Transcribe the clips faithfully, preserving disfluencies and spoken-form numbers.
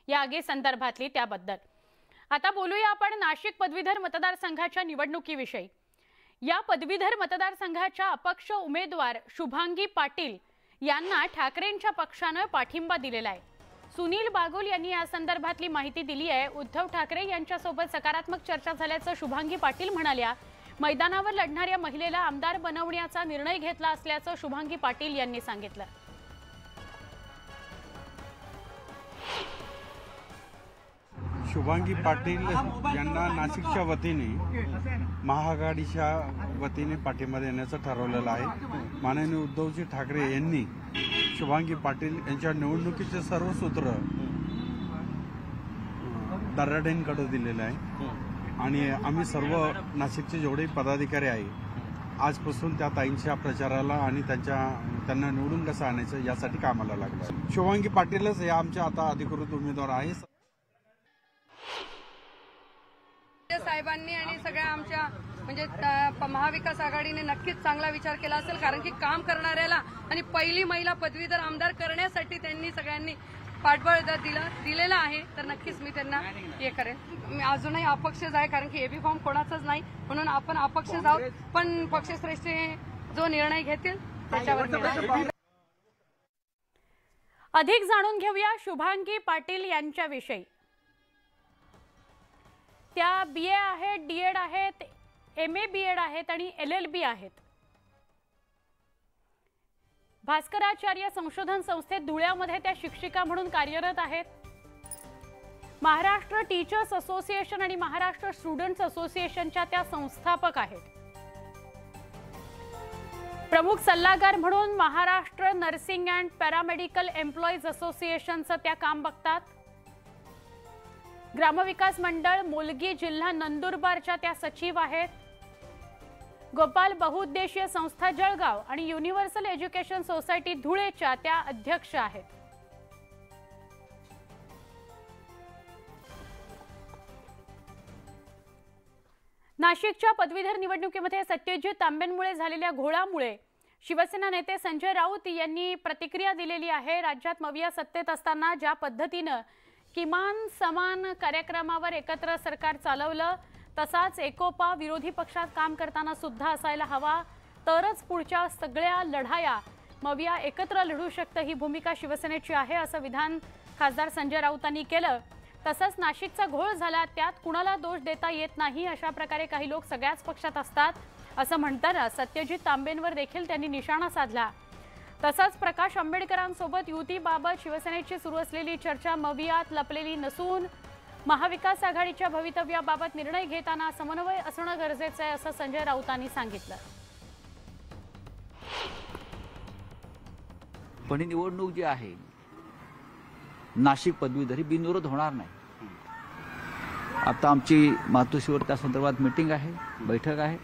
या आगीसंदर्भातली त्याबद्दल। आता बोलूया आपण नाशिक पदवीधर मतदारसंघाच्या निवडणुकीविषयी। या पदवीधर मतदारसंघाच्या अपक्ष उमेदवार शुभांगी पाटील यांना ठाकरेंच्या पक्षाने पाठिंबा दिलेला आहे। सुनील बागुल यांनी या संदर्भातली माहिती दिली आहे। उद्धव ठाकरे यांच्यासोबत सकारात्मक चर्चा झाल्याचं शुभांगी पाटील म्हणाल्या। मैदानावर लढणाऱ्या महिलेला आमदार बनवण्याचा निर्णय घेतला असल्याचं शुभांगी पाटील यांनी सांगितलं। शुभांगी पाटील यांना नाशिकच्या वतीने महाआघाडीच्या वतीने पाठिंबा देण्याचं ठरवलेलं आहे। माननीय उद्धवजी ठाकरे यांनी शुभांगी पाटील यांच्या निवडणुकीचे सर्व सूत्र दराडेंकडे दिलेले आहे आणि आम्ही सर्व नाशिकचे जेवढे पदाधिकारी आहे आजपासून त्या ताईंच्या प्रचाराला आणि त्यांच्या त्यांना निवडून कसं आणायचं यासाठी कामाला लागलो। शुभांगी पाटीलच हे आमचे आता अधिकृत उमेदवार आहे। साहेबांनी आणि सगळ्या आमच्या म्हणजे महाविकास आघाडीने नक्कीच चांगला विचार केला असेल, कारण की काम करणाऱ्याला आणि पहिली महिला पदवीधर आमदार करण्यासाठी त्यांनी सगळ्यांनी पाठबळ दिलं दिलेलं आहे। तर नक्कीच मी त्यांना हे करेन। मी अजूनही अपक्षच आहे, कारण की एबी फॉर्म कोणाचाच नाही, म्हणून आपण अपक्षच आहोत। पण पक्षश्रेष्ठी जो निर्णय घेतील त्याच्यावर। अधिक जाणून घेऊया शुभांगी पाटील यांच्याविषयी। त्या बी ए आहेत, डी एड आहेत, एम ए बी एड आहेत आणि एल एल बी आहेत। भास्कराचार्य संशोधन संस्थेत धुळ्यामध्ये त्या शिक्षिका म्हणून कार्यरत आहेत। महाराष्ट्र टीचर्स असोसिएशन आणि महाराष्ट्र स्टुडंट्स असोसिएशनच्या त्या संस्थापक आहेत। प्रमुख सल्लागार म्हणून Maharashtra nursing and paramedical employees असोसिएशनचं त्या काम बघतात। ग्रामविकास मंडळ मोलगी जिल्हा नंदुरबारच्या त्या सचिव आहेत। गोपाल बहुउद्देशीय संस्था जळगाव आणि युनिव्हर्सल एज्युकेशन सोसायटी धुळेच्या त्या अध्यक्ष आहेत। नाशिकच्या पदवीधर निवडणुकीमध्ये सत्यजित तांबेंमुळे झालेल्या घोळामुळे शिवसेना नेते संजय राऊत यांनी प्रतिक्रिया दिलेली आहे। राज्यात मविया सत्तेत असताना ज्या पद्धतीने किमान समान कार्यक्रमावर एकत्र सरकार चालवलं तसाच एकोपा विरोधी पक्षात काम करताना सुद्धा असायला हवा, तरच पुढच्या सगळ्या लढाया मविया एकत्र लढू शकतं, ही भूमिका शिवसेनेची आहे असं विधान खासदार संजय राऊतांनी केलं। तसंच नाशिकचा घोळ झाला त्यात कुणाला दोष देता येत नाही, अशा प्रकारे काही लोक सगळ्याच पक्षात असतात असं म्हणताना सत्यजित तांबेंवर देखील त्यांनी निशाणा साधला। तसंच प्रकाश आंबेडकरांसोबत युतीबाबत शिवसेनेची सुरू असलेली चर्चा मवियात लपलेली नसून महाविकास आघाडीच्या भवितव्याबाबत निर्णय घेताना समन्वय असणं गरजेचं आहे असं संजय राऊतांनी सांगितलं। पण ही निवडणूक जी आहे नाशिक पदवीधर बिनविरोध होणार नाही। आता आमची मातोश्रीवर त्या संदर्भात मीटिंग आहे, बैठक आहे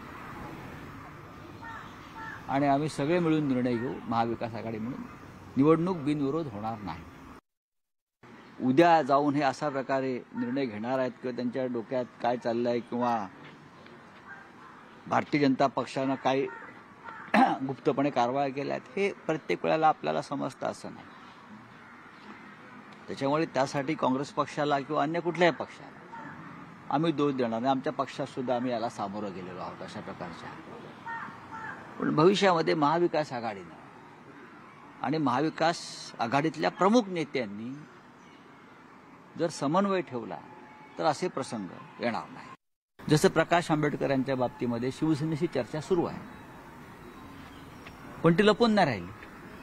आणि आम्ही सगळे मिळून निर्णय घेऊ महाविकास आघाडी म्हणून, निवडणूक बिनविरोध होणार नाही। उद्या जाऊन हे अशा प्रकारे निर्णय घेणार आहेत किंवा त्यांच्या डोक्यात काय चाललंय किंवा भारतीय जनता पक्षानं काय गुप्तपणे कारवाया केल्या आहेत हे प्रत्येक वेळेला आपल्याला समजतं असं नाही। त्याच्यामुळे त्यासाठी काँग्रेस पक्षाला किंवा अन्य कुठल्याही पक्षाला आम्ही दोष देणार नाही। आमच्या पक्षात सुद्धा आम्ही याला सामोरं गेलेलो आहोत अशा प्रकारच्या। पण भविष्यामध्ये महाविकास आघाडीनं आणि महाविकास आघाडीतल्या प्रमुख नेत्यांनी जर समन्वय ठेवला तर असे प्रसंग येणार नाही। जसं प्रकाश आंबेडकर यांच्या बाबतीमध्ये शिवसेनेशी चर्चा सुरू आहे, पण ती लपून नाही राहिली।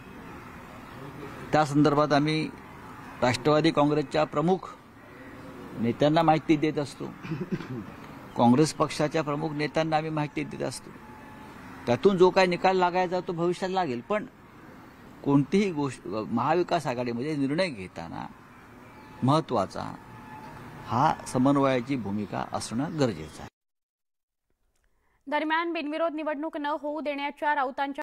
त्या संदर्भात आम्ही राष्ट्रवादी काँग्रेसच्या प्रमुख नेत्यांना माहिती देत असतो, काँग्रेस पक्षाच्या प्रमुख नेत्यांना आम्ही माहिती देत असतो। त्यातून जो काही निकाल लागायचा तो भविष्यात लागेल, पण कोणतीही गोष्ट महाविकास आघाडीमध्ये निर्णय घेताना महत्त्वाचा हा समन्वयाची भूमिका असणं गरजेचं आहे। दरम्यान बिनविरोध निवडणूक न होऊ देण्याच्या राऊतांच्या